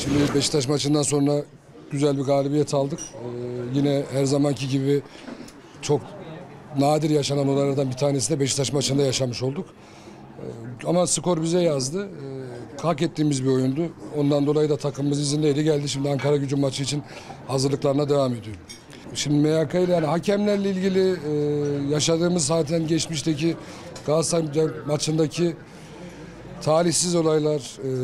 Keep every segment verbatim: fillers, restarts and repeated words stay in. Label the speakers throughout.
Speaker 1: Şimdi Beşiktaş maçından sonra güzel bir galibiyet aldık. Ee, yine her zamanki gibi çok nadir yaşanan olaylardan bir tanesi de Beşiktaş maçında yaşamış olduk. Ee, ama skor bize yazdı. Ee, hak ettiğimiz bir oyundu. Ondan dolayı da takımımız izindeydi. Geldi şimdi Ankaragücü maçı için hazırlıklarına devam ediyor. Şimdi M Y K ile yani hakemlerle ilgili e, yaşadığımız zaten geçmişteki Galatasaray maçındaki talihsiz olaylar,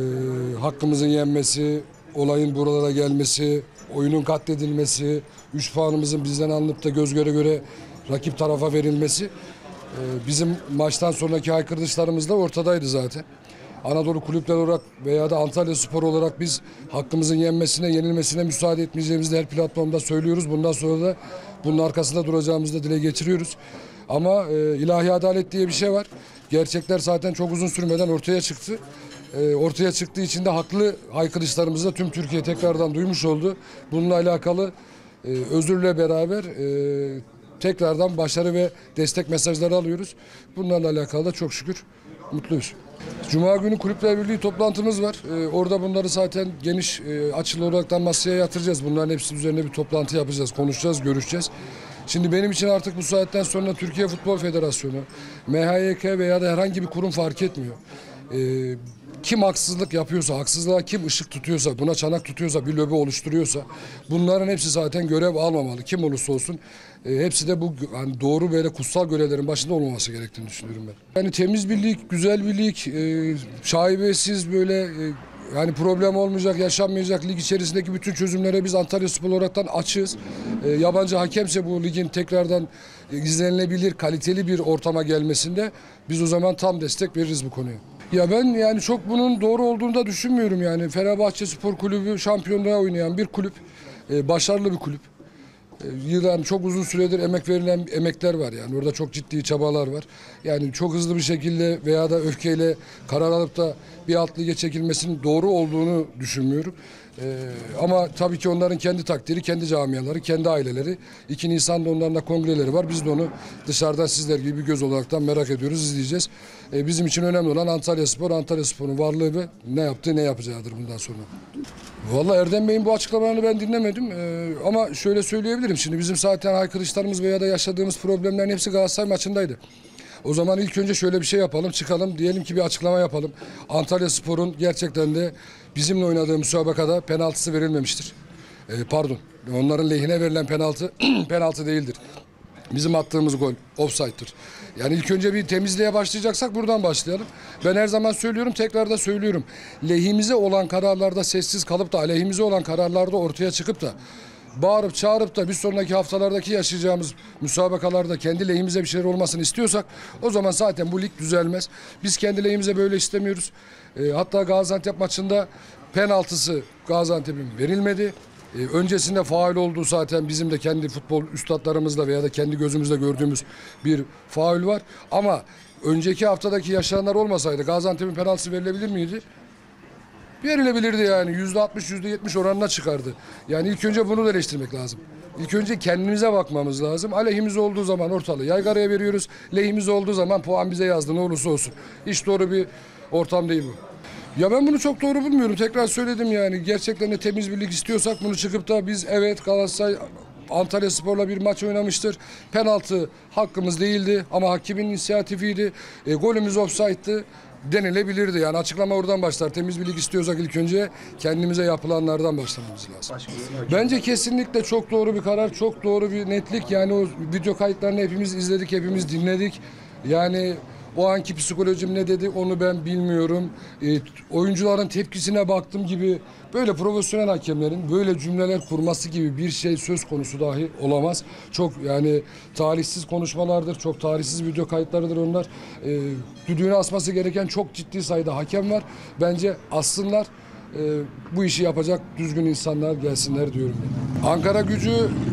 Speaker 1: e, hakkımızın yenmesi, olayın buralara gelmesi, oyunun katledilmesi, üç puanımızın bizden alınıp da göz göre göre rakip tarafa verilmesi e, bizim maçtan sonraki haykırışlarımız da ortadaydı zaten. Anadolu kulüpler olarak veya da Antalya Spor olarak biz hakkımızın yenmesine, yenilmesine müsaade etmeyeceğimizi her platformda söylüyoruz. Bundan sonra da bunun arkasında duracağımızı da dile getiriyoruz. Ama e, ilahi adalet diye bir şey var. Gerçekler zaten çok uzun sürmeden ortaya çıktı. E, ortaya çıktığı için de haklı haykırışlarımızı da tüm Türkiye tekrardan duymuş oldu. Bununla alakalı e, özürle beraber e, tekrardan başarı ve destek mesajları alıyoruz. Bunlarla alakalı da çok şükür mutluyuz. Cuma günü Kulüpler Birliği toplantımız var. Ee, orada bunları zaten geniş e, açılı olaraktan masaya yatıracağız. Bunların hepsi üzerine bir toplantı yapacağız, konuşacağız, görüşeceğiz. Şimdi benim için artık bu saatten sonra Türkiye Futbol Federasyonu, M H Y K veya da herhangi bir kurum fark etmiyor. Ee, kim haksızlık yapıyorsa, haksızlığa kim ışık tutuyorsa, buna çanak tutuyorsa, bir lobi oluşturuyorsa bunların hepsi zaten görev almamalı. Kim olursa olsun e, hepsi de bu hani doğru böyle kutsal görevlerin başında olmaması gerektiğini düşünüyorum ben. Yani temiz bir lig, güzel bir lig, e, şaibesiz böyle e, yani problem olmayacak, yaşanmayacak lig içerisindeki bütün çözümlere biz Antalya Spor olaraktan açığız. E, yabancı hakemse bu ligin tekrardan e, izlenilebilir, kaliteli bir ortama gelmesinde biz o zaman tam destek veririz bu konuya. Ya ben yani çok bunun doğru olduğunu da düşünmüyorum yani. Fenerbahçe Spor Kulübü şampiyonluğa oynayan bir kulüp, e, başarılı bir kulüp. E, yıllar çok uzun süredir emek verilen emekler var yani. Orada çok ciddi çabalar var. Yani çok hızlı bir şekilde veya da öfkeyle karar alıp da bir alt lige çekilmesinin doğru olduğunu düşünmüyorum. Ee, ama tabii ki onların kendi takdiri, kendi camiaları, kendi aileleri. iki Nisan'da onların da kongreleri var. Biz de onu dışarıdan sizler gibi bir göz olaraktan merak ediyoruz, izleyeceğiz. Ee, bizim için önemli olan Antalya Spor, Antalya Spor'un varlığı ve ne yaptığı, ne yapacağıdır bundan sonra. Vallahi Erdem Bey'in bu açıklamalarını ben dinlemedim. Ee, ama şöyle söyleyebilirim. Şimdi bizim zaten haykırışlarımız veya da yaşadığımız problemlerin hepsi Galatasaray maçındaydı. O zaman ilk önce şöyle bir şey yapalım, çıkalım, diyelim ki bir açıklama yapalım. Antalya Spor'un gerçekten de bizimle oynadığı müsabakada penaltısı verilmemiştir. Ee, pardon, onların lehine verilen penaltı penaltı değildir. Bizim attığımız gol offside'dır. Yani ilk önce bir temizliğe başlayacaksak buradan başlayalım. Ben her zaman söylüyorum, tekrar da söylüyorum. Lehimize olan kararlarda sessiz kalıp da aleyhimize olan kararlarda ortaya çıkıp da bağırıp çağırıp da bir sonraki haftalardaki yaşayacağımız müsabakalarda kendi lehimize bir şeyler olmasını istiyorsak o zaman zaten bu lig düzelmez. Biz kendi lehimize böyle istemiyoruz. E, hatta Gaziantep maçında penaltısı Gaziantep'in verilmedi. E, öncesinde faul olduğu zaten bizim de kendi futbol üstadlarımızla veya da kendi gözümüzle gördüğümüz bir faul var. Ama önceki haftadaki yaşananlar olmasaydı Gaziantep'in penaltısı verilebilir miydi? Verilebilirdi yani. Yüzde altmış, yüzde yetmiş oranına çıkardı. Yani ilk önce bunu da eleştirmek lazım. İlk önce kendimize bakmamız lazım. Aleyhimiz olduğu zaman ortalığı yaygaraya veriyoruz. Lehimiz olduğu zaman puan bize yazdı ne olursa olsun. Hiç doğru bir ortam değil bu. Ya ben bunu çok doğru bulmuyorum. Tekrar söyledim yani. Gerçekten de temiz bir lig istiyorsak bunu çıkıp da biz evet Galatasaray Antalya Spor'la bir maç oynamıştır. Penaltı hakkımız değildi ama hakimin inisiyatifiydi. E, golümüz offside'dı denilebilirdi. Yani açıklama oradan başlar. Temiz bir lig istiyorsak ilk önce kendimize yapılanlardan başlamamız lazım. Bence kesinlikle çok doğru bir karar, çok doğru bir netlik. Yani o video kayıtlarını hepimiz izledik, hepimiz dinledik. Yani o anki psikolojim ne dedi onu ben bilmiyorum. E, oyuncuların tepkisine baktım gibi böyle profesyonel hakemlerin böyle cümleler kurması gibi bir şey söz konusu dahi olamaz. Çok yani talihsiz konuşmalardır, çok talihsiz video kayıtlarıdır onlar. E, düdüğünü asması gereken çok ciddi sayıda hakem var. Bence assınlar. E, bu işi yapacak düzgün insanlar gelsinler diyorum. Ankaragücü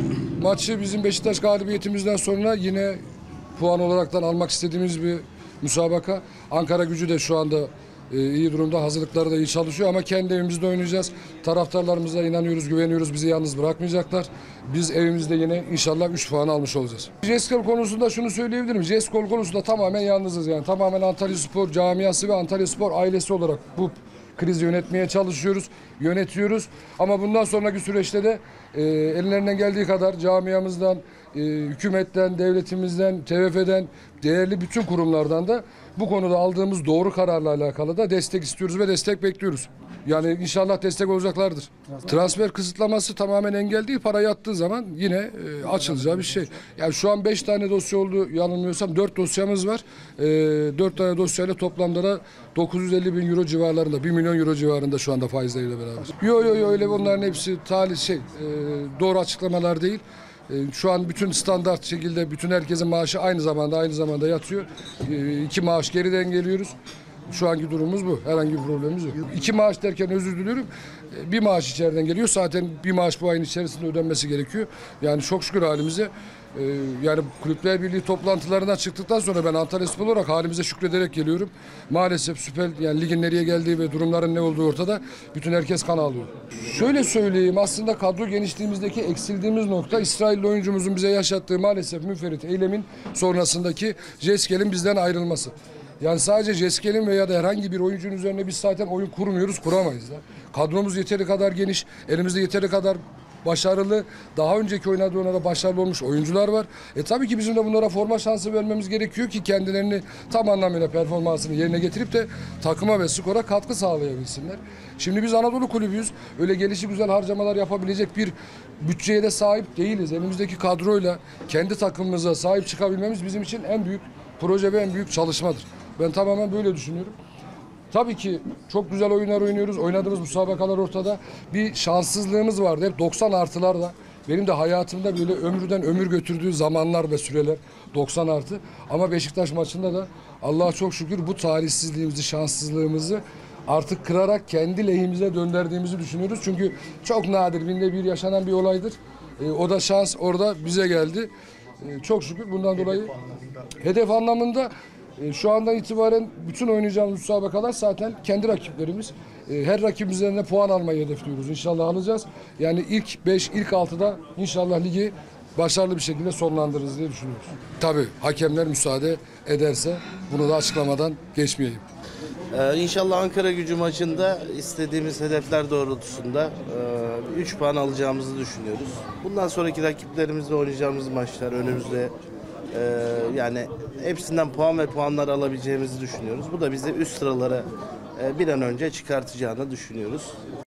Speaker 1: maçı bizim Beşiktaş galibiyetimizden sonra yine puan olaraktan almak istediğimiz bir müsabaka. Ankaragücü de şu anda e, iyi durumda, hazırlıkları da iyi çalışıyor ama kendi evimizde oynayacağız. Taraftarlarımıza inanıyoruz, güveniyoruz. Bizi yalnız bırakmayacaklar. Biz evimizde yine inşallah üç puan almış olacağız. Jeskol konusunda şunu söyleyebilirim. Jeskol konusunda tamamen yalnızız yani. Tamamen Antalya Spor camiası ve Antalya Spor ailesi olarak bu krizi yönetmeye çalışıyoruz, yönetiyoruz. Ama bundan sonraki süreçte de e, ellerinden geldiği kadar camiamızdan, e, hükümetten, devletimizden, T V F'den, değerli bütün kurumlardan da bu konuda aldığımız doğru kararla alakalı da destek istiyoruz ve destek bekliyoruz. Yani inşallah destek olacaklardır. Transfer kısıtlaması tamamen engel değil. Para yattığı zaman yine e, açılacağı bir şey. Yani şu an beş tane dosya oldu yanılmıyorsam. dört dosyamız var. E, dört tane dosyayla toplamda da dokuz yüz elli bin euro civarlarında, bir milyon euro civarında şu anda faizleriyle beraber. Yok yok yo, öyle bunların hepsi talih şey, e, doğru açıklamalar değil. Şu an bütün standart şekilde bütün herkesin maaşı aynı zamanda aynı zamanda yatıyor. İki maaş geriden geliyoruz. Şu anki durumumuz bu. Herhangi bir problemimiz yok. İki maaş derken özür diliyorum. Bir maaş içeriden geliyor. Zaten bir maaş bu ayın içerisinde ödenmesi gerekiyor. Yani çok şükür halimize. Yani Kulüpler Birliği toplantılarından çıktıktan sonra ben Antalyaspor olarak halimize şükrederek geliyorum. Maalesef Süper yani ligin nereye geldiği ve durumların ne olduğu ortada. Bütün herkes kan ağlıyor. Şöyle söyleyeyim, aslında kadro genişliğimizdeki eksildiğimiz nokta İsrailli oyuncumuzun bize yaşattığı maalesef müferit eylemin sonrasındaki Jeskel'in bizden ayrılması. Yani sadece Jeskel'in veya da herhangi bir oyuncunun üzerine biz zaten oyun kurmuyoruz, kuramayız da. Kadromuz yeteri kadar geniş, elimizde yeteri kadar başarılı, daha önceki oynadığına da başarılı olmuş oyuncular var. E tabii ki bizim de bunlara forma şansı vermemiz gerekiyor ki kendilerini tam anlamıyla performansını yerine getirip de takıma ve skora katkı sağlayabilsinler. Şimdi biz Anadolu kulübüyüz. Öyle gelişi güzel harcamalar yapabilecek bir bütçeye de sahip değiliz. Elimizdeki kadroyla kendi takımımıza sahip çıkabilmemiz bizim için en büyük proje ve en büyük çalışmadır. Ben tamamen böyle düşünüyorum. Tabii ki çok güzel oyunlar oynuyoruz. Oynadığımız müsabakalar ortada. Bir şanssızlığımız vardı. Hep doksan artılarla. Benim de hayatımda böyle ömrüden ömür götürdüğü zamanlar ve süreler doksan artı. Ama Beşiktaş maçında da Allah'a çok şükür bu talihsizliğimizi, şanssızlığımızı artık kırarak kendi lehimize döndürdüğümüzü düşünüyoruz. Çünkü çok nadir, binde bir yaşanan bir olaydır. E, o da şans orada bize geldi. E, çok şükür bundan dolayı hedef anlamında E, şu andan itibaren bütün oynayacağımız müsabakalar zaten kendi rakiplerimiz. E, her rakibimizden de puan almayı hedefliyoruz. İnşallah alacağız. Yani ilk beş, ilk altıda inşallah ligi başarılı bir şekilde sonlandırırız diye düşünüyoruz. Tabii hakemler müsaade ederse bunu da açıklamadan geçmeyeyim.
Speaker 2: Ee, İnşallah Ankara Gücü maçında istediğimiz hedefler doğrultusunda üç puan alacağımızı düşünüyoruz. Bundan sonraki rakiplerimizle oynayacağımız maçlar önümüzde. Ee, yani hepsinden puan ve puanlar alabileceğimizi düşünüyoruz. Bu da bizi üst sıralara e, bir an önce çıkartacağını düşünüyoruz.